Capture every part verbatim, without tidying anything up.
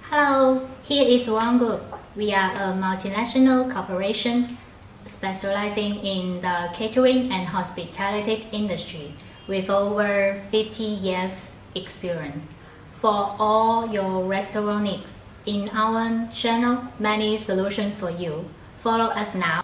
Hello, here is Wronggood. We are a multinational corporation specializing in the catering and hospitality industry with over fifty years experience. For all your restaurant needs, in our channel, many solutions for you. Follow us now.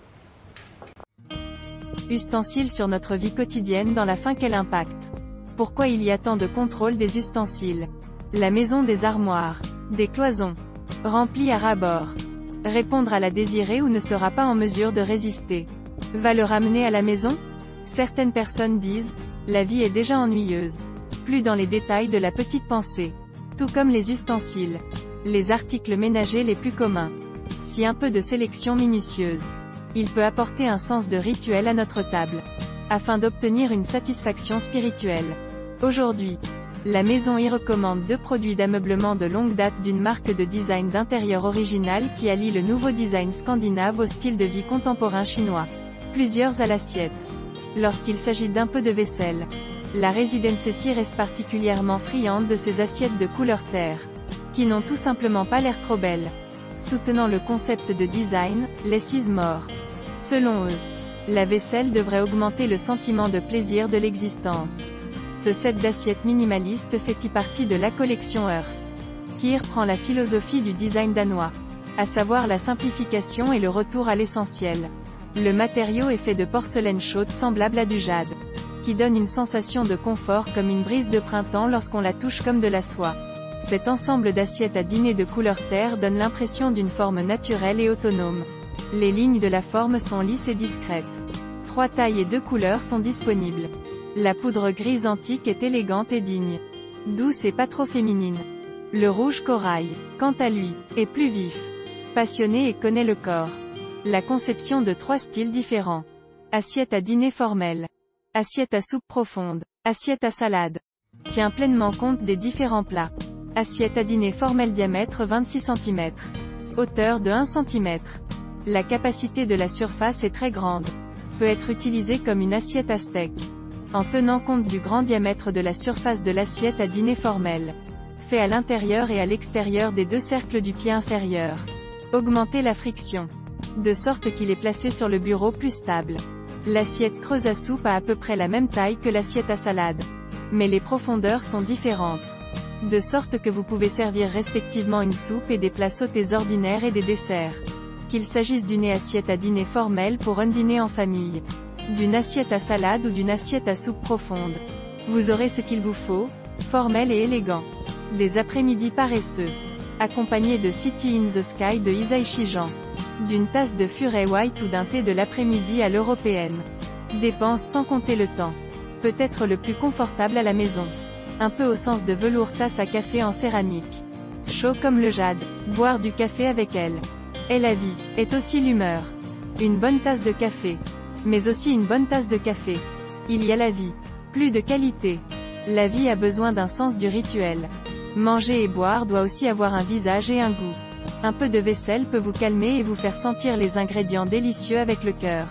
Ustensiles sur notre vie quotidienne dans la fin qu'elle impacte. Pourquoi il y a tant de contrôle des ustensiles? La maison des armoires, des cloisons, remplies à ras-bord. Répondre à la désirée ou ne sera pas en mesure de résister. Va le ramener à la maison? Certaines personnes disent, la vie est déjà ennuyeuse. Plus dans les détails de la petite pensée. Tout comme les ustensiles. Les articles ménagers les plus communs. Si un peu de sélection minutieuse. Il peut apporter un sens de rituel à notre table. Afin d'obtenir une satisfaction spirituelle. Aujourd'hui, la maison y recommande deux produits d'ameublement de longue date d'une marque de design d'intérieur original qui allie le nouveau design scandinave au style de vie contemporain chinois. Plusieurs à l'assiette. Lorsqu'il s'agit d'un peu de vaisselle, la résidence ici reste particulièrement friande de ces assiettes de couleur terre, qui n'ont tout simplement pas l'air trop belles. Soutenant le concept de design, less is more. Selon eux, la vaisselle devrait augmenter le sentiment de plaisir de l'existence. Ce set d'assiettes minimalistes fait partie de la collection Earth, qui reprend la philosophie du design danois, à savoir la simplification et le retour à l'essentiel. Le matériau est fait de porcelaine chaude semblable à du jade, qui donne une sensation de confort comme une brise de printemps lorsqu'on la touche comme de la soie. Cet ensemble d'assiettes à dîner de couleur terre donne l'impression d'une forme naturelle et autonome. Les lignes de la forme sont lisses et discrètes. Trois tailles et deux couleurs sont disponibles. La poudre grise antique est élégante et digne. Douce et pas trop féminine. Le rouge corail, quant à lui, est plus vif. Passionné et connaît le corps. La conception de trois styles différents. Assiette à dîner formelle. Assiette à soupe profonde. Assiette à salade. Tient pleinement compte des différents plats. Assiette à dîner formelle diamètre vingt-six centimètres. Hauteur de un centimètre. La capacité de la surface est très grande. Peut être utilisée comme une assiette à steak. En tenant compte du grand diamètre de la surface de l'assiette à dîner formelle. Fait à l'intérieur et à l'extérieur des deux cercles du pied inférieur. Augmenter la friction. De sorte qu'il est placé sur le bureau plus stable. L'assiette creuse à soupe a à peu près la même taille que l'assiette à salade. Mais les profondeurs sont différentes. De sorte que vous pouvez servir respectivement une soupe et des plats sautés ordinaires et des desserts. Qu'il s'agisse d'une assiette à dîner formelle pour un dîner en famille, d'une assiette à salade ou d'une assiette à soupe profonde. Vous aurez ce qu'il vous faut, formel et élégant. Des après-midi paresseux. Accompagné de City in the Sky de Hisaishi Jean. D'une tasse de Furey White ou d'un thé de l'après-midi à l'européenne. Dépense sans compter le temps. Peut être le plus confortable à la maison. Un peu au sens de velours tasse à café en céramique. Chaud comme le jade. Boire du café avec elle. Et la vie, est aussi l'humeur. Une bonne tasse de café. Mais aussi une bonne tasse de café. Il y a la vie. Plus de qualité. La vie a besoin d'un sens du rituel. Manger et boire doit aussi avoir un visage et un goût. Un peu de vaisselle peut vous calmer et vous faire sentir les ingrédients délicieux avec le cœur.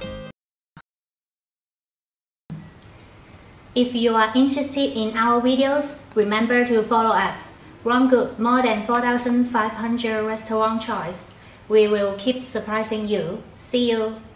If you are interested in our videos, remember to follow us. Wronggood, more than four thousand five hundred restaurant choice. We will keep surprising you. See you.